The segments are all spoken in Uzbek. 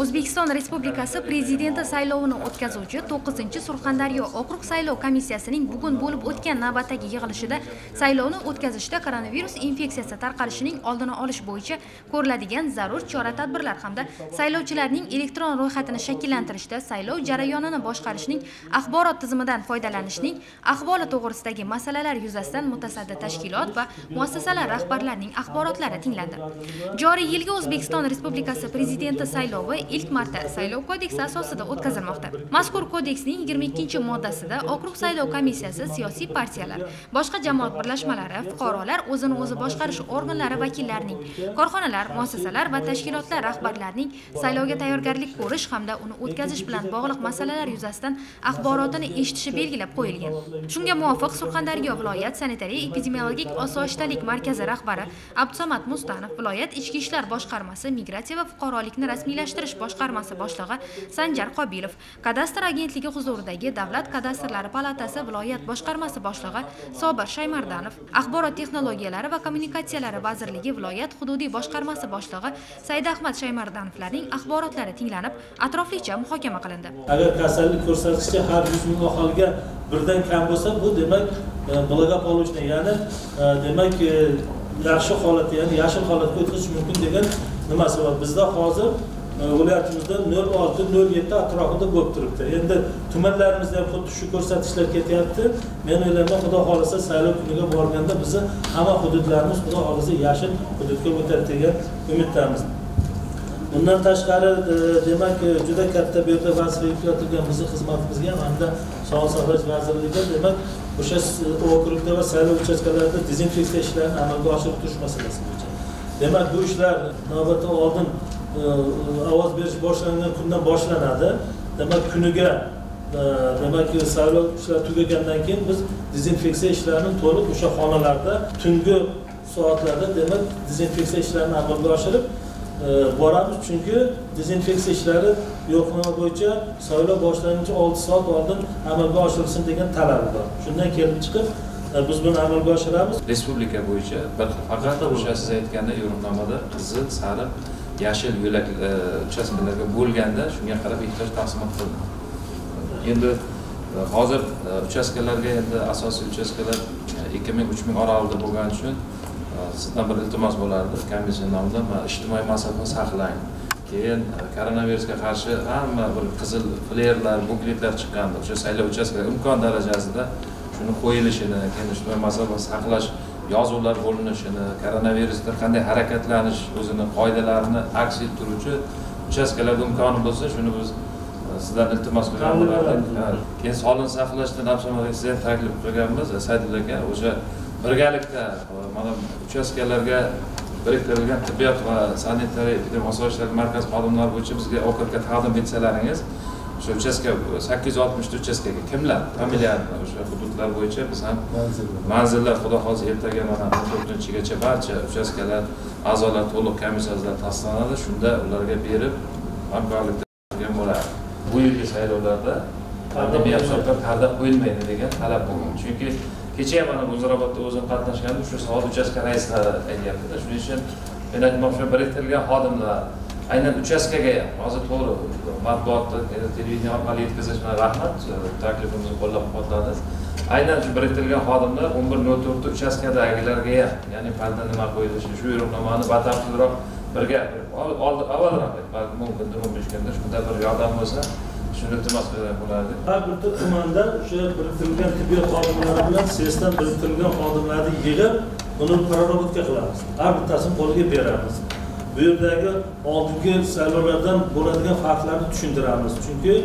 O'zbekiston Respublikasi Prezidenti saylovini o'tkazuvchi 9-Surxondaryo okrug saylov komissiyasining bugun bo'lib o'tgan navbatdagi yig'ilishida saylovni o'tkazishda koronavirus infeksiyasi tarqalishining oldini olish bo'yicha ko'riladigan zarur chora-tadbirlar hamda saylovchilarning elektron ro'yxatini shakllantirishda saylov jarayonini boshqarishning axborot tizimidan foydalanishning ahvoli to'g'risidagi masalalar yuzasidan mutasaddi tashkilot va muassasalar rahbarlarining axborotlari tinglandi. Joriy yilgi O'zbekiston Respublikasi Prezidenti saylovi ilk marta saylov kodeksi asosida o'tkazilmoqda. Mazkur kodeksning 22-moddasida okrug saylov komissiyasi, siyosiy partiyalar, boshqa jamoat birlashmalari, fuqarolar, o'zini o'zi boshqarish organlari vakillarining, korxonalar, muassasalar va tashkilotlar rahbarlarining saylovga tayyorgarlik ko'rish hamda uni o'tkazish bilan bog'liq masalalar yuzasidan axborotini eshitishi belgilab qo'yilgan. Shunga muvofiq Surxondaryo viloyat sanitariya-epidemiologik osoyishtalik markazi rahbari Abdusamad Mustanov, viloyat ichki ishlar boshqarmasi, migratsiya va fuqarolikni rasmiylashtirish boshqarmasi boshlig'i Sanjar Qobilov, kadastr agentligi huzuridagi Davlat kadastrlari palatasi viloyat boshqarmasi boshlig'i Sobir Shaymardanov, axborot texnologiyalari va kommunikatsiyalari vazirligi viloyat hududiy boshqarmasi boshlig'i Saidahmad Shaymardanovlarning axborotlari tinglanib, atroflicha muhokama qilindi. Agar kasallik ko'rsatkichi har 100 ming aholiga birdan kam bo'lsa, bu demak благополучно, ya'ni demak yaxshi holat, ya'ni yashil holatga o'tkazish mumkin degan nimasi bor. Bizda hozir viloyatimizda 0,6-0,7 atrofida bo'lib turibdi. Endi tumanlarimizda ham xuddi shu ko'rsatkichlar ketyapti. Men o'ylayman, xudo xolasa saylov kuniga borganda bizni hamma hududlarimiz xudo xolasa yashil hududga o'tadi degan umiddamiz. Bundan tashqari demak juda katta bu yerda vazifa yuklatilgan bizning xizmatimizga hamda Sog'liqni saqlash vazirligiga demak o'sha okrugda va saylov uchastkalarida dezinfeksiya ishlarini amalga oshirib turish masalasi bo'yicha. Demak bu ishlar navbatdan oldin ovoz berish boshlangan kundan boshlanadi. Demak kuniga demak saylov ishlari tugagandan keyin biz dezinfeksiya ishlarini to'liq o'sha xonalarda tungi soatlarda demak dezinfeksiya ishlarini amalga oshirib boramiz, chunki dezinfeksiya ishlari yo'qligi bo'yicha saylov boshlanishi 6 soat oldin amalga oshirilsin degan talab bor. Shundan kelib chiqib biz buni amalga oshiramiz. Respublika bo'yicha faqat o'sha siz aytganda yo'riqnomada qizil, sariq, yashil yo'lak uchastkalarga bo'lganda shunga qarab ehtiyoj taqsimot qilindi. Endi hozir uchastkalarga endi asosiy uchastkalar 2000-3000 oralida bo'lgani uchun sizdan bir iltimos bo'lardi komissiya nomidan, ijtimoiy masofa saqlang. Keyin koronavirusga qarshi hamma bir qizil flerlar, bukletlar chiqqanda o'sha saylov uchastkalari imkon darajasida shuni qo'yilishini, keyin ijtimoiy masofa saqlash yozuvlar bo'linishini, koronavirusda qanday harakatlanish o'zini qoidalarini aks ettiruvchi uchastkalarda imkoni bo'lsa, shuni biz sizdan iltimos qilgan bo'lardik. Keyin sog'liqni saqlashdan Abdusamad siz ham taklif qilganmiz, Saidul aka, o'sha birgalikda mana uchastkalarga biriktirilgan tibbiyot va sanitariya epidemiologik osoyishtalik markazi xodimlari bo'yicha bizga okrugga taqdim etsalaringiz, o'sha uchastka 860 ta uchastkaga kimlar familiyani o'sha hududlar bo'yicha biz ham manzillar xudo xohlasa ertaga mana 14-gacha barcha uchastkalar a'zolar to'liq komissiyalar tasdiqlanadi, shunda ularga berib hamkorlikda qilgan bo'ladi. Bu yilgi saylovlarda pandemiya hisobiga parda qo'yilmaydi degan talab bo'lgan. Chunki kecha mana Muzrabotda o'zim qatnashganda shu savol uchastka raislari aytyapti-da. Shuning uchun men aytmoqchiman, biriktirilgan xodimlar aynan uchastkaga ham hozir to'g'ri matbuotda, televideniya orqali yetkazish bilan rahmat, taklifimizni qo'llab-quvvatladi. Aynan shu biriktirilgan xodimlar 11:04 uchastkadagilarga ham, ya'ni parda nima qo'yilishi, shu yo'riqnomani batafsilroq birga avvalroq balki mumkindir, mumkindir shunda bir yordam bo'lsa shuni iltimos qilgan bo'lardi. Har bir tumanda o'sha biriktirilgan tibbiyot xodimlari bilan SESdan biriktirilgan xodimlarni yig'ib, uni prorabotga qilamiz. Har bittasini qo'liga beramiz. Bu yerdagi oldingi saylovlardan bo'ladigan farqlarni tushuntiramiz. Chunki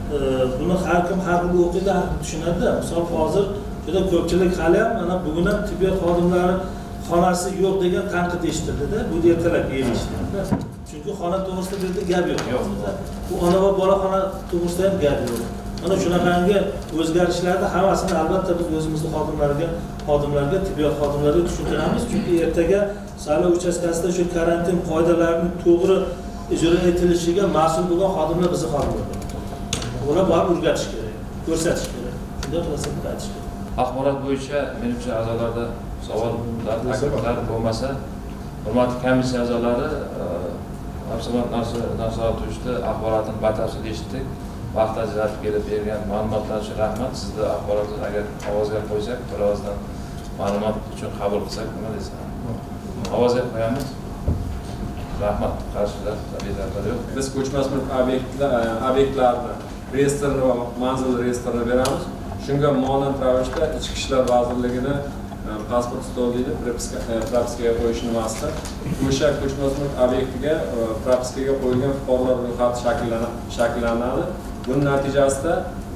buni har kim har xil o'qiydi, har xil tushunadi. Misol hozir juda ko'pchilik hali ham mana bugun ham tibbiyot xodimlari xonasi yo'q degan tanqid eshitildi-da. Bu ertalab eshitdi. Chunki xona to'g'risida bu yerda gap yo'q. Bu ona va bola xona to'g'risida ham gap yo'q. Mana shunaqangi o'zgarishlarni hammasini albatta biz o'zimizning xodimlarga, tibbiyot xodimlariga tushuntiramiz. Chunki ertaga saylov uchastkasida shu karantin qoidalarining to'g'ri ijro etilishiga mas'ul bo'lgan xodimlar bizning xodimlar. Ular borib o'rgatish kerak, ko'rsatish kerak. Shunday qilsa aytish kerak. Axborot bo'yicha menimcha a'zolarda savollar, takliflar bo'lmasa, hurmatli komissiya a'zolari Taqsimot nazorat axborotini batafsil eshitdik. Vaqt ajratib kelib bergan ma'lumotlar uchun rahmat. Sizni axborotni agar ovozga qo'ysak, birozdan ma'lumot uchun qabul qilsak, nima desam? Ovozga qo'yamiz. Rahmat, qarshilar, tabiiyatlar yo'q. Biz ko'chmas mulk obyektlarini reyestrini va manzil reyestrini beramiz. Shunga monand ravishda Ichki ishlar vazirligini pasport stolida propiskaga qo'yish nimasida o'sha ko'chmas mulk obyektiga propiskaga qo'yilgan fuqarolar ro'yxati shakllanadi. Buning natijasida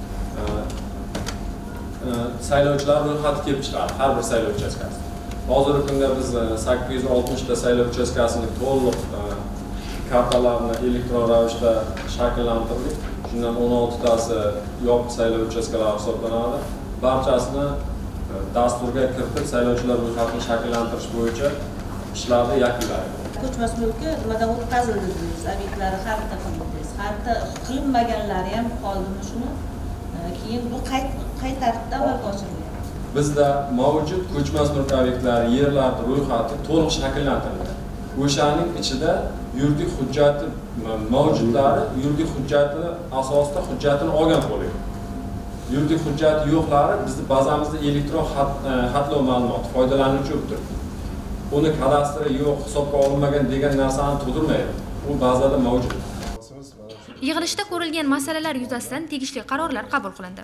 saylovchilar ro'yxati kelib chiqadi har bir saylov uchastkasida. Hozirgi kunda biz 860 ta saylov uchastkasini to'liq kartalarini elektron ravishda shakllantirdik. Shundan 16 tasi yopiq saylov uchastkalari hisoblanadi. Barchasini dasturga kiritib saylovchilar ro'yxatini shakllantirish bo'yicha ishlarni yakunlaydi. Ko'chmas mulkka nimadan o'tkazildi dedingiz, obyektlari xarita qilindingiz. Xarita qilinmaganlari ham qoldimi shuni? Keyin bu qay tartibda amalga oshirilgan? Bizda mavjud ko'chmas mulk obyektlari yerlarning ro'yxati to'liq shakllantirilgan. O'shaning ichida yuridik hujjati mavjudlari yuridik hujjati asosida hujjatini olgan bo'ladi. Yuridik hujjati yo'qlari bizning bazamizda elektron xatlov ma'lumoti foydalanuvchi bo'lib turibdi. Uni kadastri yo'q, hisobga olinmagan degan narsani tug'dirmaydi. U bazada mavjud. Yig'ilishda ko'rilgan masalalar yuzasidan tegishli qarorlar qabul qilindi.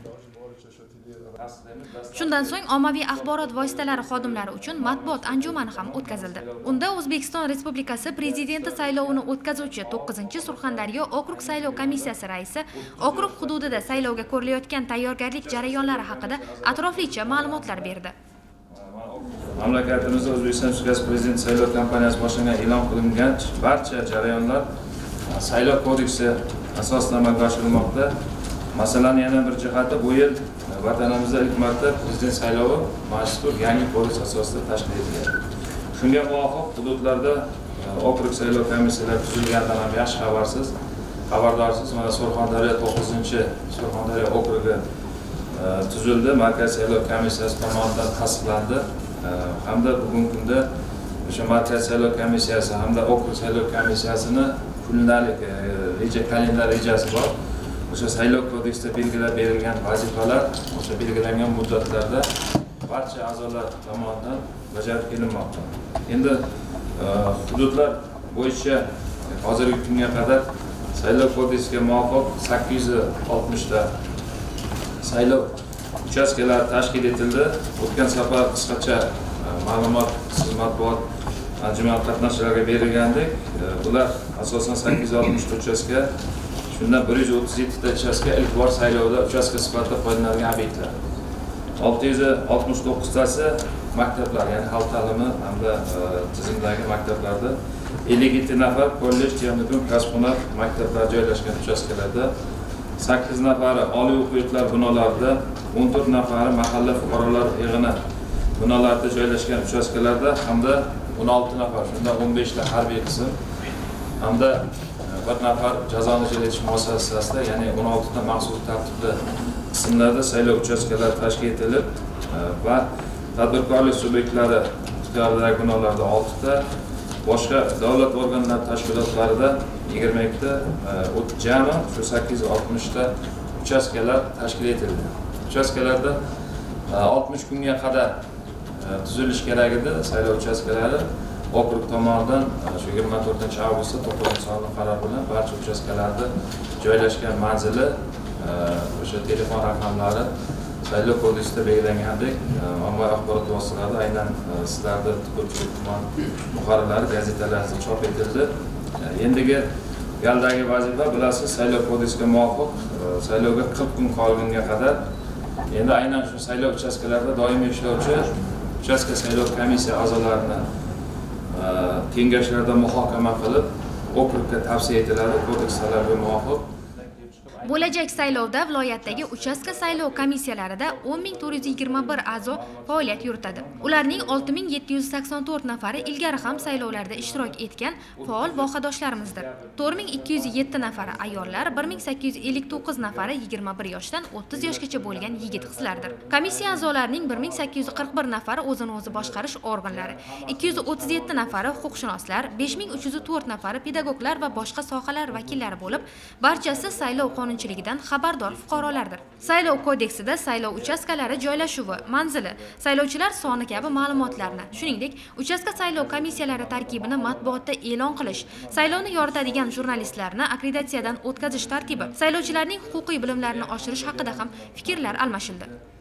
Shundan so'ng ommaviy axborot vositalari xodimlari uchun matbuot anjumani ham o'tkazildi. Unda O'zbekiston Respublikasi Prezidenti saylovini o'tkazuvchi 9-Surxondaryo okrug saylov komissiyasi raisi okrug hududida saylovga ko'rilayotgan tayyorgarlik jarayonlari haqida atroflicha ma'lumotlar berdi. Mamlakatimizda O'zbekiston Respublikasi Prezidenti saylov kampaniyasi boshlangan e'lon qilingan barcha jarayonlar saylov kodeksi asosida amalga oshirilmoqda. Masalan, yana bir jihati bu yil vatanimizda ilk marta prezident saylovi mazkur yangi kodeks asosida tashkil etilgan. Shunga muvofiq hududlarda okrug saylov komissiyalari tuzilganidan ham yaxshi xabardorsiz. Mana Surxondaryo 9-Surxondaryo okrugi tuzildi. Markaziy saylov komissiyasi tomonidan tasdiqlandi. Hamda bugungi kunda o'sha Markaziy saylov komissiyasi hamda okrug saylov komissiyasini kundalik kalendar rejasi bor. O'sha saylov kodeksida belgilab berilgan vazifalar o'sha belgilangan muddatlarda barcha a'zolar tomonidan bajarib kelinmoqda. Endi hududlar bo'yicha hozirgi kunga qadar saylov kodeksiga muvofiq 860 ta saylov uchastkalari tashkil etildi. O'tgan safar qisqacha ma'lumot siz matbuot anjuman qatnashchilariga berilgandek, bular asosan 860 ta uchastka, shundan 137 ta uchastka ilk bor saylovda uchastka sifatida foydalanilgan obyektlar. 669 tasi maktablar, ya'ni xalq ta'limi hamda tizimdagi maktablarda, 57 nafar kollej, texnikum, kasb-hunar maktablar joylashgan uchastkalarda, 8 nafari oliy o'quv yurtlari binolarida, 14 nafari mahalla fuqarolar yig'ini binolarida joylashgan uchastkalarda hamda 16 nafar, shundan 15 ta harbiy qism hamda bir nafar jazoni ijro etish muassasasida, ya'ni 16 ta maxsus tartibda qismlarda saylov uchastkalari tashkil etilib va tadbirkorlik subyektlari ixtiyoridagi binolarda 6 ta, boshqa davlat organlari tashkilotlarida 22 ta, jami shu 860 ta uchastkalar tashkil etildi. Uchastkalarda 60 kunga qadar tuzilish kerak edi saylov uchastkalari. Okrug tomonidan shu 24-avgustda to'plam sonli qaror bilan barcha uchastkalarda joylashgan manzili, o'sha telefon raqamlari saylov kodeksida belgilangandek ommaviy axborot vositalarida aynan sizlarda ko'pchilik tuman muharrirlari gazetalarida chop etildi. Endigi galdagi vazifa, bilasiz, saylov kodeksiga muvofiq saylovga 40 kun qolgunga qadar endi aynan shu saylov uchastkalarida doimiy ishlovchi uchastka saylov komissiya a'zolarini kengashlarda muhokama qilib, okrugga tavsiya etiladi kodeks talabiga muvofiq. Bo'lajak saylovda viloyatdagi uchastka saylov komissiyalarida 10.421 a'zo faoliyat yuritadi. Ularning 6.784 nafari ilgari ham saylovlarda ishtirok etgan faol vohadoshlarimizdir. 4.207 nafari ayollar, 1.859 nafari 21 yoshdan 30 yoshgacha bo'lgan yigit-qizlardir. Komissiya a'zolarining 1.841 nafari o'zini o'zi boshqarish organlari, 237 nafari huquqshunoslar, 5.304 nafari pedagoglar va boshqa sohalar vakillari bo'lib, barchasi saylov qonunchiligidan xabardor fuqarolardir. Saylov kodeksida saylov uchastkalari joylashuvi, manzili, saylovchilar soni kabi ma'lumotlarni, shuningdek, uchastka saylov komissiyalari tarkibini matbuotda e'lon qilish, saylovni yoritadigan jurnalistlarni akkreditatsiyadan o'tkazish tartibi, saylovchilarning huquqiy bilimlarini oshirish haqida ham fikrlar almashildi.